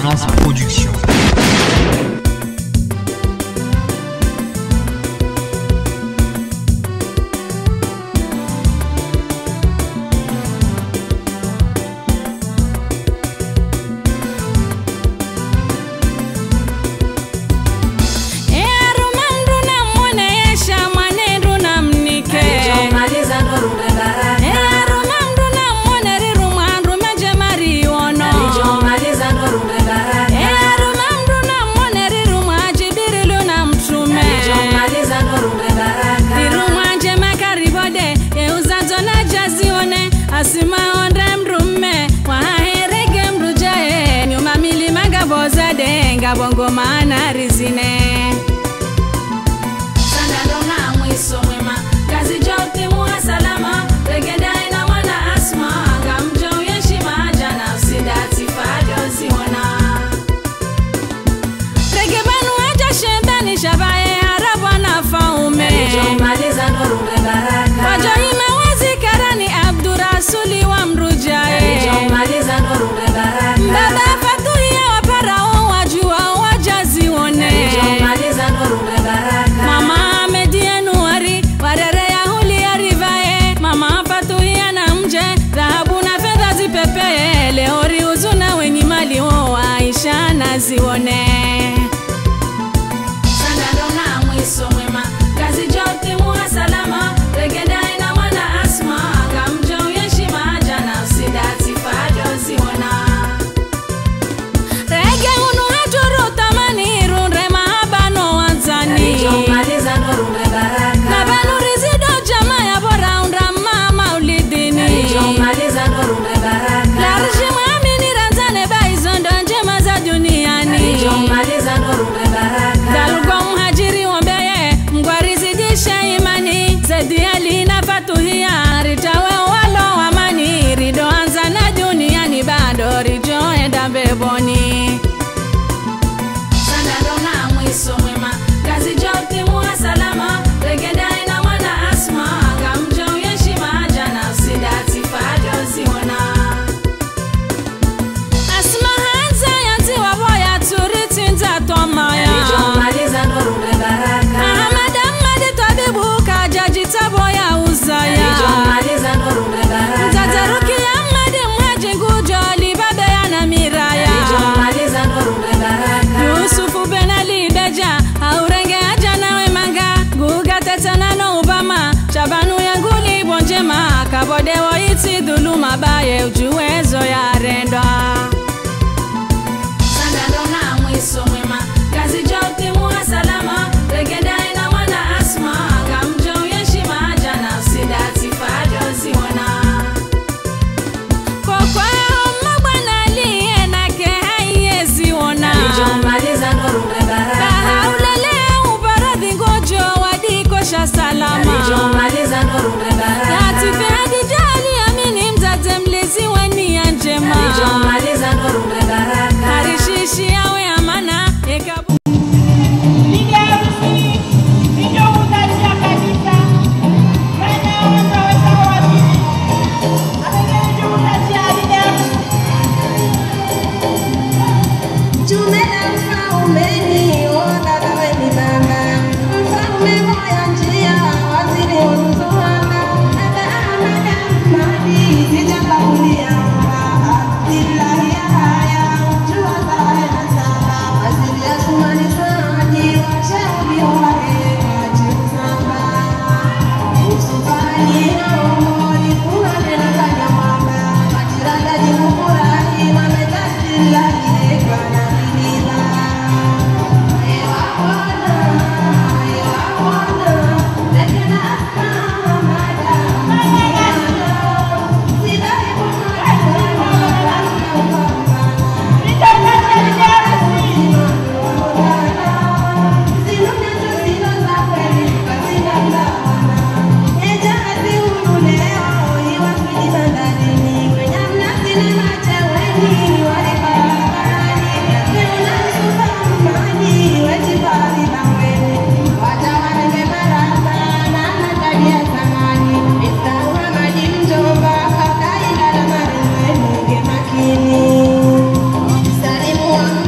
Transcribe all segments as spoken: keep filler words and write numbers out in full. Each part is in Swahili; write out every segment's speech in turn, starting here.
Excellence Production. Asima ondra mrume waherege mrujae nyuma milima ngabozade ngabongo maana rizine sandalona mwiso mwema kazi jote muwa salama regeda ina wana asma gamjo yeshima jana usidati fado ziona regebanu aja shendani shabaye haraba na faume maliza norumbe baraka wajohima wazi karani Abdurasuli wa mrujae maliza norumbe baraka baba fatuhia waparao wajua wajazi one maliza norumbe baraka mama medienuari warere ya huli arivae mama fatuhia na mje dhahabu na fedha zipepee leori uzuna wenye mali wo Aisha na zione sandalona mwiso mwema kazi jote muwa salama regeda ina wana asma gamjo yeshima jana usidati fado ziona rege unu haturu tamani runre mahabano wanzani maliza norumbe baraka nabanu rizido jama ya bora undra mama ulidini maliza norumbe baraka larji mwamini ranzane baizondo njema za duniani maliza norumbe baraka dalugo mhajiri wombeye mgwarizi disha imani zedi alina fatuhia ritawe walo amani rido anza na duniani bado rijo enda beboni sandalona mwiso mwema kazi jote muwa salama regeda ina wana asma gamjo yeshima jana usidati fado ziona asma hanza yanti waboya turiti nza tomaya maliza norumbe baraka Ahmad Ahmad tabibu kajaji taboya uzaya maliza norumbe baraka Tataruki Ahmad mwaji ngujo libabe ya na miraya maliza norumbe baraka Yusufu Benali beja haurenge aja nawe manga guga tetana no Obama chabanu yangu libonjema kabode wo iti dhuluma baye ujuwezo ya renda sandalona mwiso mwema kazi jote muwa salama regeda ina wana asma gamjo yeshima jana usidati fado ziona kokwa mabwana liye nake haiye ziona maliza norumbe baraka haulele ubaradhi ngojo wadikosha salama maliza norumbe baraka atife hadijali amini mzate mlezi weni ya njema maliza norumbe baraka harishishi yawe amana ekabu Salimu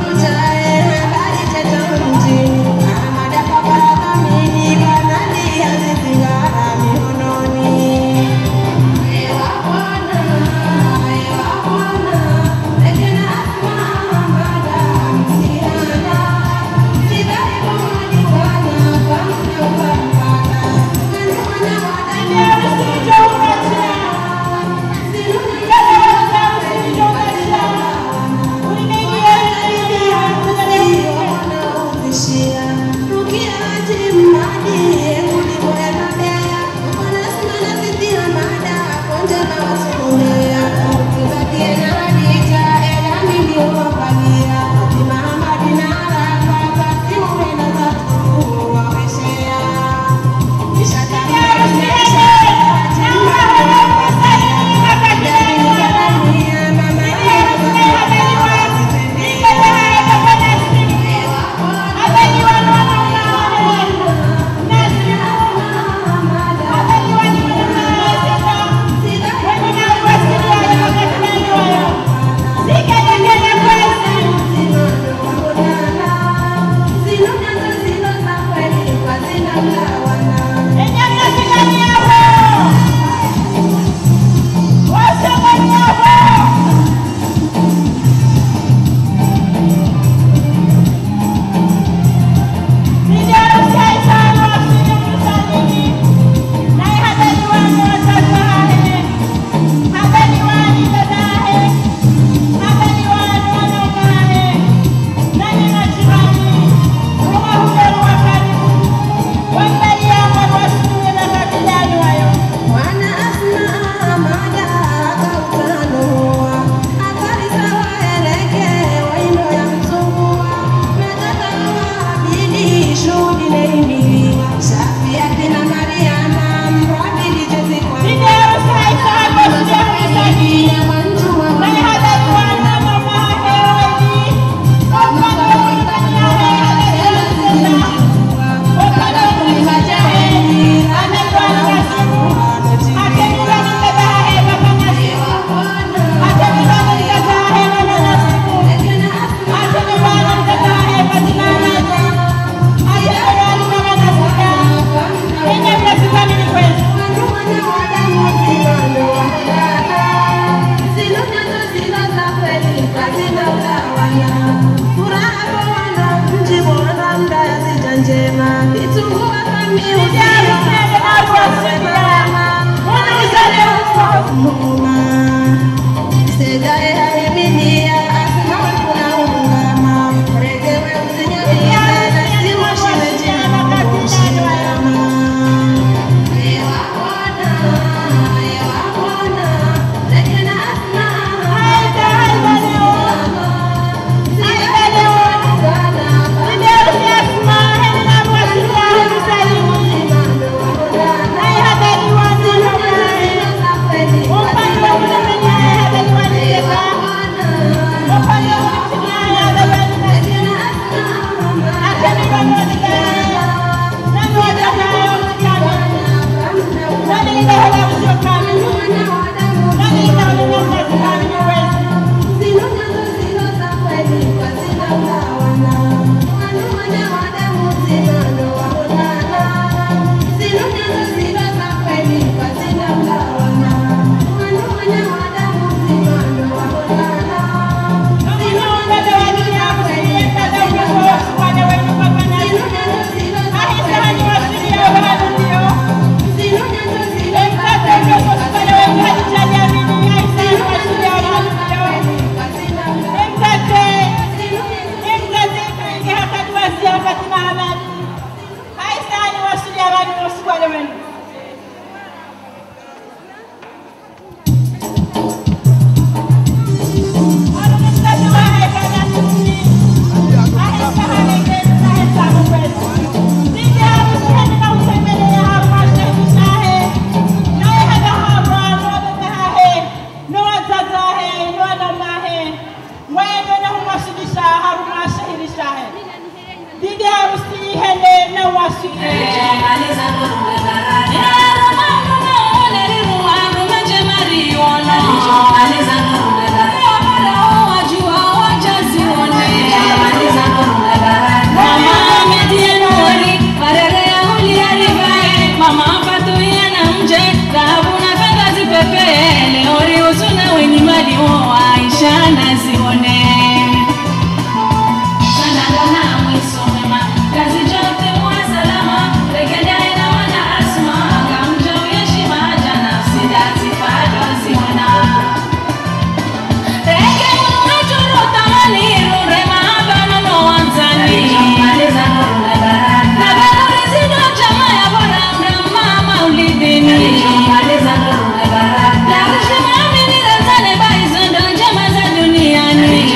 Duniani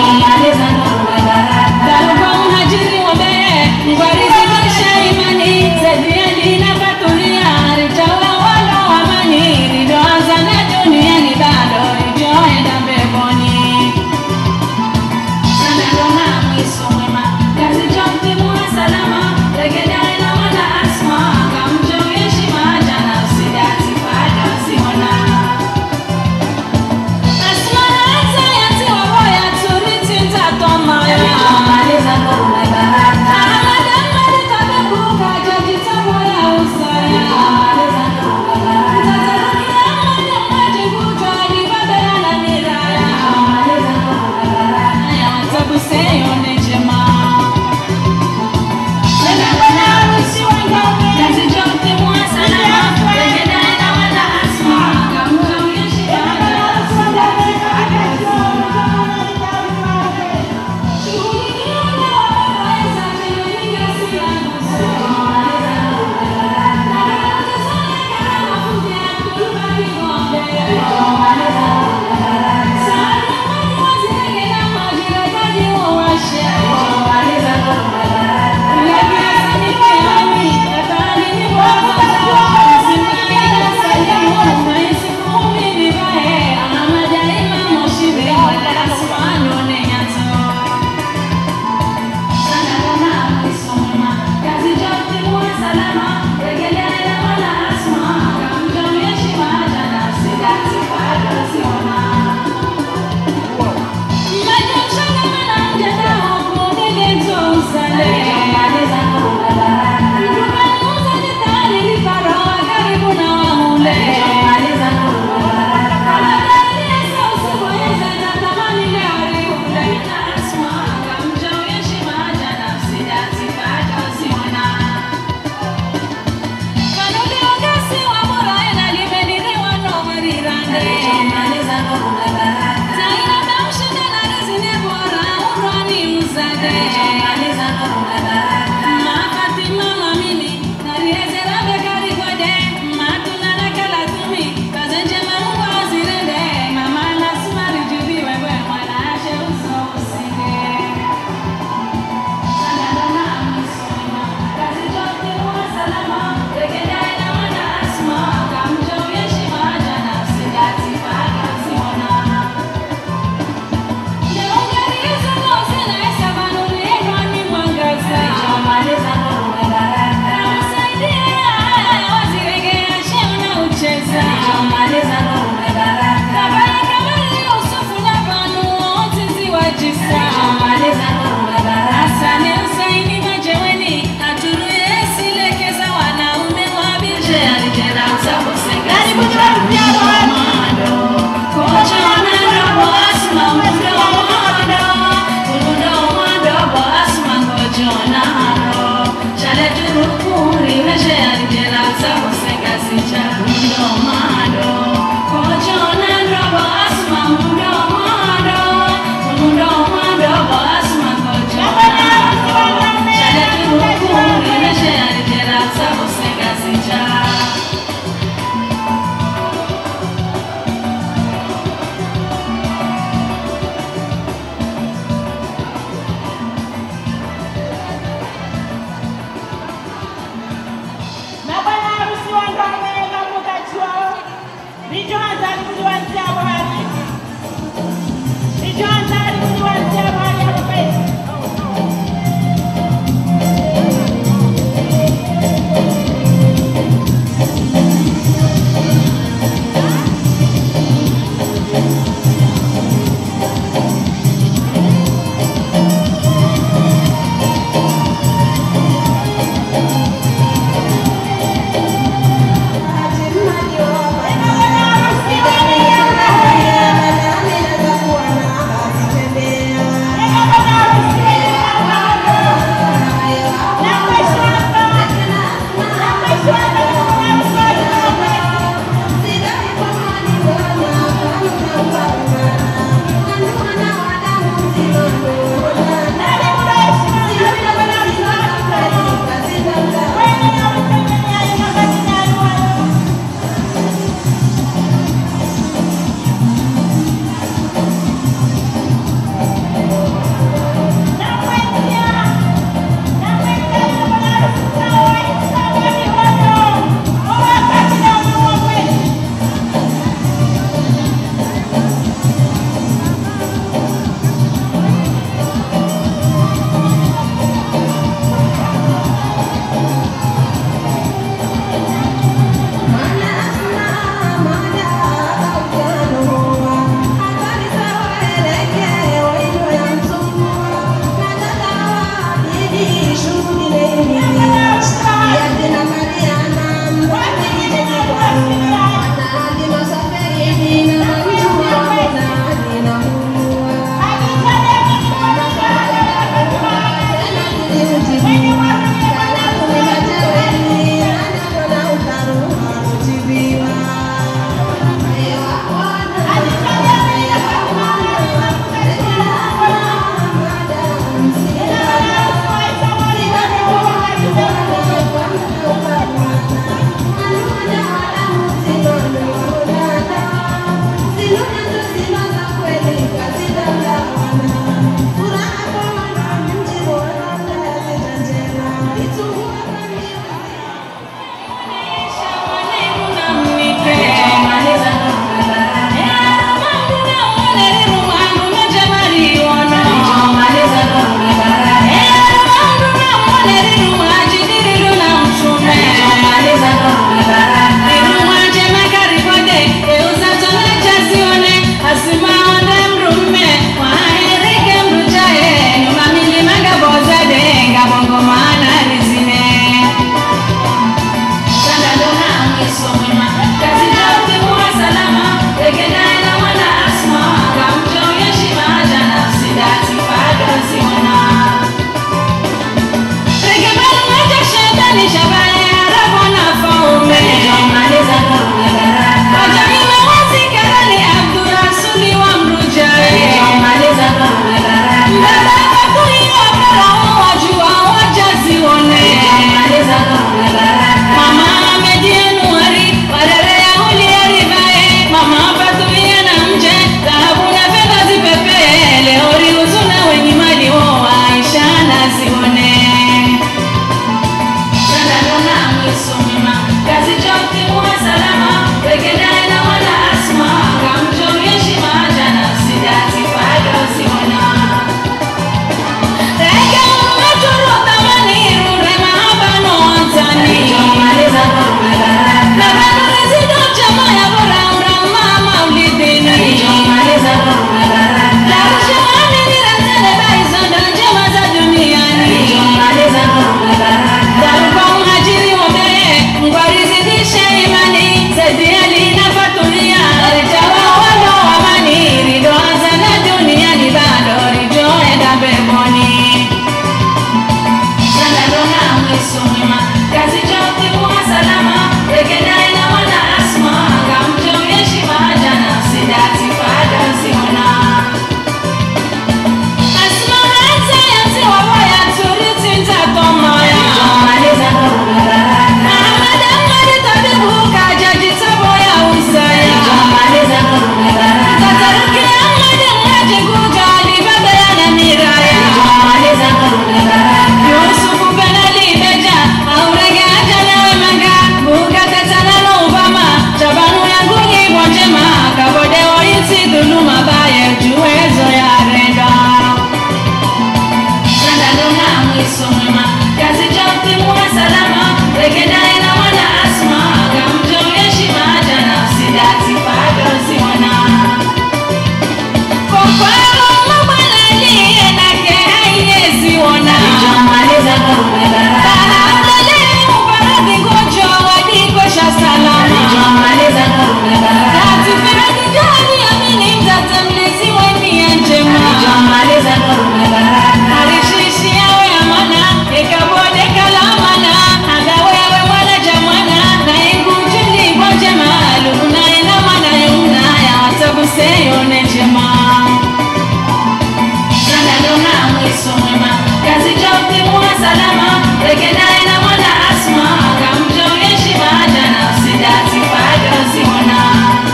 mwiso mwema kazi jote mwa salama regenaye na mwana asma kamjo heshima jana usidati fado siona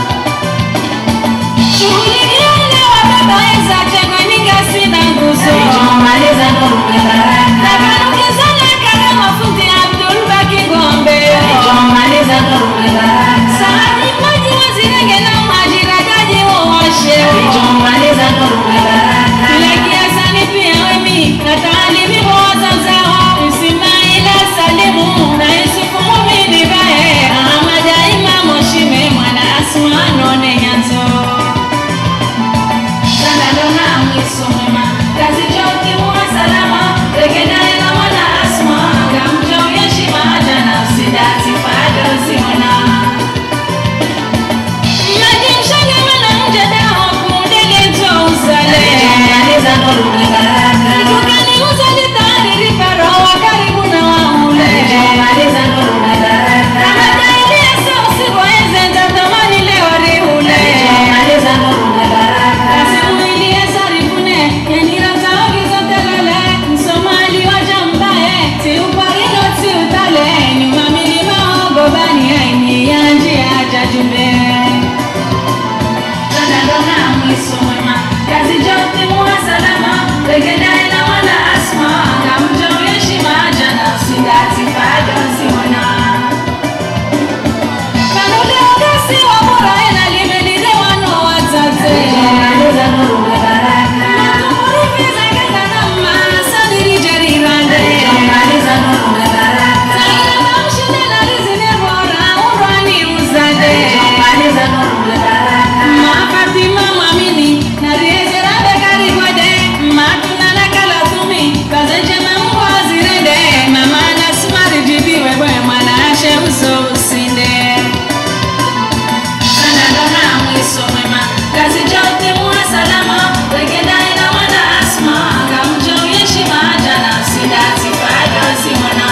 shughuli ile wa baba eza chakwe nikasi na nguzo alichomaliza nuru baraka na kanukizana kama mafundi Abdul Baki Gombe alichomaliza nuru baraka saadi maji wazirenge na majira gaji uwashe alichomaliza nuru baraka lakia sani pia wemi na taalimi mwaza zao Ismaila Salimu na Yusufu Mumini bae Ahmada Imam Oshime mwana asma none nyanzo sana dona mwiso mwema kazi jote mwa salama regenaye na mwana asma kamjo heshima jana usidati fado siona maji mshage wana mjadao kundele to uzale alichomaliza nuru baraka dukani uzali taariri faro karibu na waule alichomaliza nuru baraka Ahmada Eliasa usiku eze ntatamani leo riule alichomaliza nuru baraka kasimu Eliasa rifune yanira zaogi zote lele msomali wajambaye si uparino si utale ni mamili maogobani haini yanji aja jumbe sana dona mwiso mwema kazi jote mwa salama regenaye na wana asma kamjo heshima jana usidati fado siona kanule ogasi wa bora ena limelide wano watate alichomaliza nuru baraka matumurifiza kenda na masa dirijarirande alichomaliza nuru baraka zaira kamshinde na rizine bora urwani uzade alichomaliza nuru baraka mafatima mwamini na riezera bekari kwade matuna na kalatumi kazenjema mbwa zirende mama na smari jibiwe bwe mwana ashe uso usinde sana dona mwiso mwema kazi jote mwa salama regenaye na mwana asma kamjo heshima jana usidati fado simona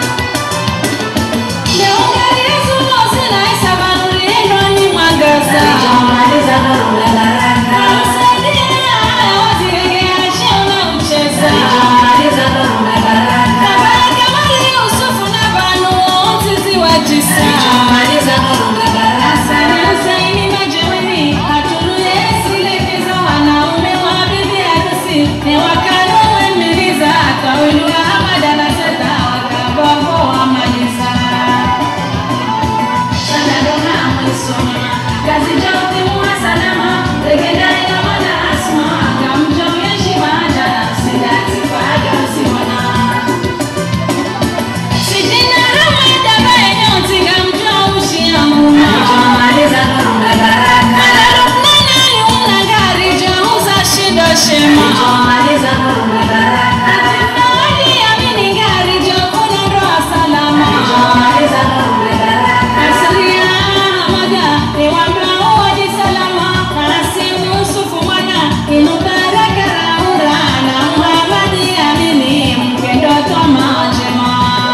leo gari yesu nosi na isabanuri endoni mwangaza alichomaliza nuru baraka msaidia wazirege ashiona ucheza alichomaliza nuru baraka baraka mali Yusufu na banu mzizi wa jisa alichomaliza nuru baraka sana usaini majeweni hatulu yesi lekiza wanaume wa bibi harusi ni wakano wemiliza kawilua Ahmada na seta wakababo wa maliza sana dona mwiso mwema kazi jote mwa salama regenaye na mwana asma kamjo heshima jana usidati fado siona sijina ramada bae nyoti kamjo ushia muma alichomaliza nuru baraka alaruknana yumna gari jauza shindo shema alichomaliza nuru baraka atima wali amini gari jokuno ndoa salama alichomaliza nuru baraka asiria Ahmada ni wambra uwaji salama asimu Yusufu mwana inubaraka raura na Muhammadi amini mkendo toma njema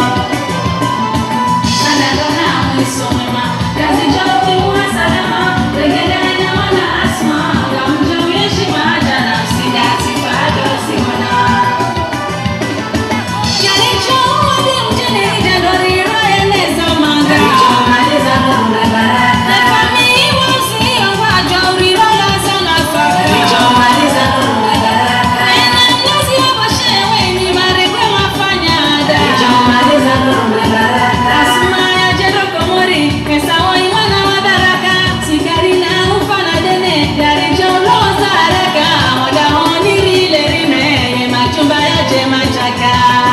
sana dona mwiso mwema kazi jote mwa salama regenaye na mwana asma kamjo heshima jana usidati fado siona yalicho uwadi mjini jandori roye neza manga alichomaliza nuru baraka nefami wazio wajwa urirola sana faka alichomaliza nuru baraka ena mlazi wabashewe ni marekwe mafanyada alichomaliza nuru baraka asma ya jedoko mori kesa wai mwana wa baraka sikari na ufana dene yari jauloza haraka moda honi rile rime ye machumba ya jema chaka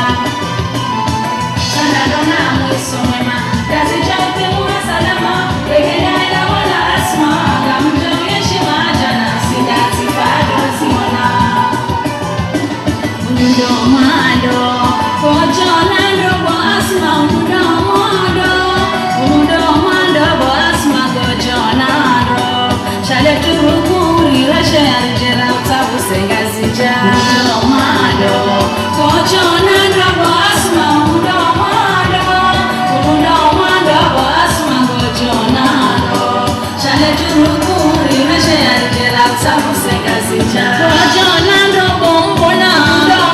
sana dona mwiso mwema kazi jote mwa salama regenaye na mwana asma kamjo heshima jana usidati fado siona unundo mwando kojo na ndogo asma unundo mwando unundo mwando bo asma kojo na ndo shale turukuri rashe aljera utabu sengazija unundo mwando kojo na ndogo asma unundo mwando unundo mwando bo asma kojo na ndo shale turukuri rashe aljera utabu sengazija kojo na ndogo mbona ndo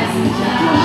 Sijali